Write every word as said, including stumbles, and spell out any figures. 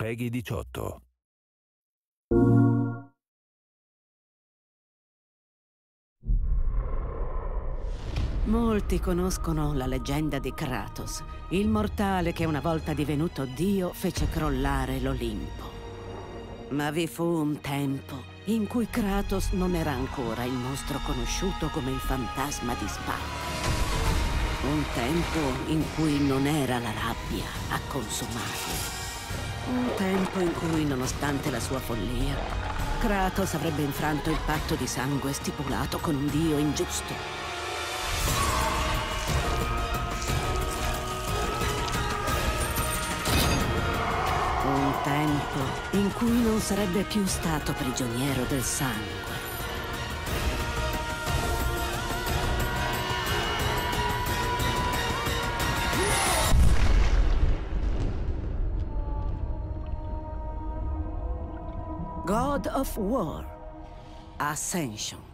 PEGI diciotto. Molti conoscono la leggenda di Kratos, il mortale che una volta divenuto Dio fece crollare l'Olimpo. Ma vi fu un tempo in cui Kratos non era ancora il mostro conosciuto come il fantasma di Sparta. Un tempo in cui non era la rabbia a consumarlo. Un tempo in cui, nonostante la sua follia, Kratos avrebbe infranto il patto di sangue stipulato con un dio ingiusto. Un tempo in cui non sarebbe più stato prigioniero del sangue. God of War, Ascension.